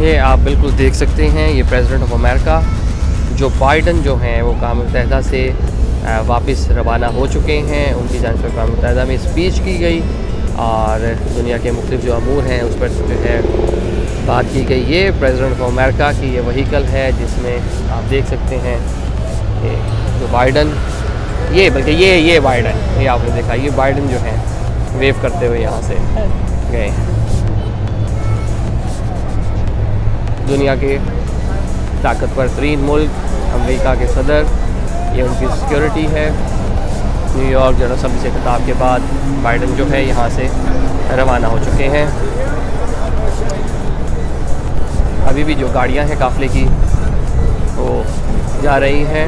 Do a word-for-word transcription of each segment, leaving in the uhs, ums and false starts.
ये आप बिल्कुल देख सकते हैं, ये president of America Joe Biden जो हैं वो अक़वाम मुत्तहिदा से वापस रवाना हो चुके हैं। उनकी जानिब से अक़वाम मुत्तहिदा में स्पीच की गई और दुनिया के मुख्तलिफ जो अमूर हैं उस पर जो है बात की गई। ये प्रेसिडेंट ऑफ अमेरिका की ये वहीकल है जिसमें आप देख सकते हैं ये जो बाइडन, ये बल्कि ये ये बाइडन, ये आपने देखा, ये बाइडन जो है वेव करते हुए यहाँ से गए। दुनिया के ताकतवर तरीन मुल्क अमेरिका के सदर, ये उनकी सिक्योरिटी है। न्यूयॉर्क जनरल असम्बली से खिताब के बाद बाइडन जो है यहाँ से रवाना हो चुके हैं। अभी भी जो गाड़ियाँ हैं काफ़िले की वो जा रही हैं।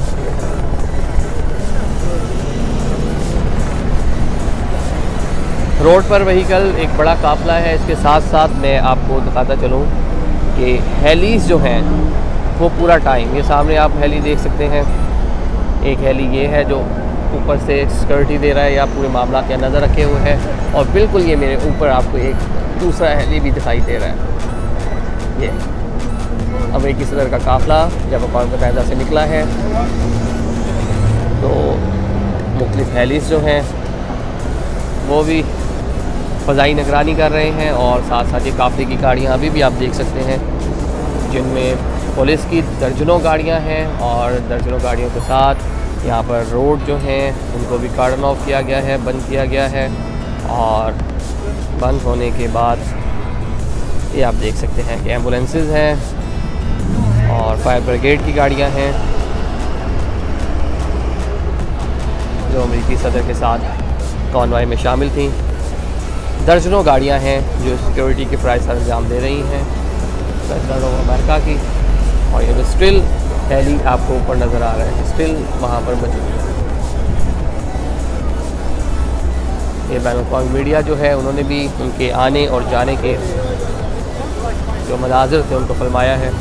रोड पर व्हीकल एक बड़ा काफ़िला है। इसके साथ साथ मैं आपको दिखाता चलूँ कि हेलीज़ जो हैं वो पूरा टाइम, ये सामने आप हेली देख सकते हैं, एक हेली ये है जो ऊपर से सिक्योरिटी दे रहा है या पूरे मामला के नज़र रखे हुए है, और बिल्कुल ये मेरे ऊपर आपको एक दूसरा हेली भी दिखाई दे रहा है। ये अमेरिकी सदर का काफ़िला जब अक़वाम मुत्तहिदा से निकला है तो मुख्तलिफ हेलीज़ जो हैं वो भी फ़ज़ाई निगरानी कर रहे हैं, और साथ साथ ये काफ़िले की गाड़ियाँ अभी भी आप देख सकते हैं जिनमें पुलिस की दर्जनों गाड़ियां हैं, और दर्जनों गाड़ियों के साथ यहाँ पर रोड जो हैं उनको भी कार्डन ऑफ किया गया है, बंद किया गया है। और बंद होने के बाद ये आप देख सकते हैं कि एम्बुलेंसेस हैं और फायर ब्रिगेड की गाड़ियां हैं जो अमेरिकी सदर के साथ कॉन्वॉय में शामिल थीं। दर्जनों गाड़ियां हैं जो सिक्योरिटी के फ़राइज़ अंजाम दे रही हैं प्रेसिडेंट ऑफ अमेरिका की, और ये जो स्टिल हेली आपको ऊपर नज़र आ रहा है स्टिल वहाँ पर मौजूद है। ये बैनुल-अक़वामी मीडिया जो है उन्होंने भी उनके आने और जाने के जो मनाज़िर थे उनको फिल्माया है।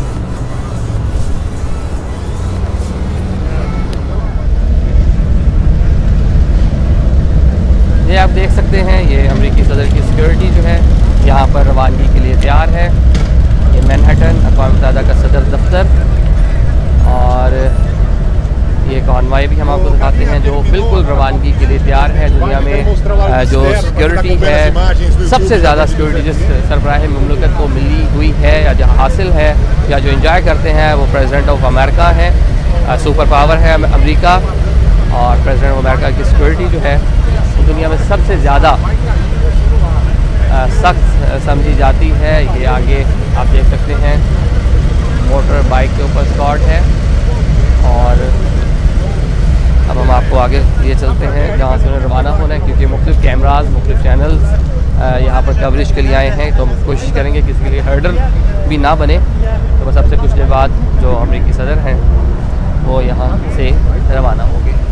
ये आप देख सकते हैं ये अमेरिकी सदर की सिक्योरिटी जो है यहाँ पर रवानगी के लिए तैयार है। ये मैनहट्टन अक़वाम मुत्तहिदा का सदर दफ्तर, और ये कॉन्वॉय भी हम आपको दिखाते हैं जो बिल्कुल रवानगी के लिए तैयार है। दुनिया में जो सिक्योरिटी है, सबसे ज़्यादा सिक्योरिटी जिस सरबराह मुमलिकत को मिली हुई है या जो हासिल है या जो इंजॉय करते हैं वो प्रेसिडेंट ऑफ अमेरिका है। सुपर पावर है अमेरिका, और प्रेसिडेंट ऑफ अमेरिका की सिक्योरिटी जो है वो दुनिया में सबसे ज़्यादा सख्त समझी जाती है। ये आगे आप देख सकते हैं मोटर बाइक के ऊपर स्कॉट है, और अब हम आपको आगे ये चलते हैं जहाँ से उन्हें रवाना होना है, क्योंकि मुख्तलिफ कैमराज मुख्तलिफ चैनल्स यहाँ पर कवरेज के लिए आए हैं, तो हम कोशिश करेंगे कि इसके लिए हर्डल भी ना बने। तो बस सबसे कुछ देर बाद जो अमेरिकी सदर हैं वो यहाँ से रवाना होंगे।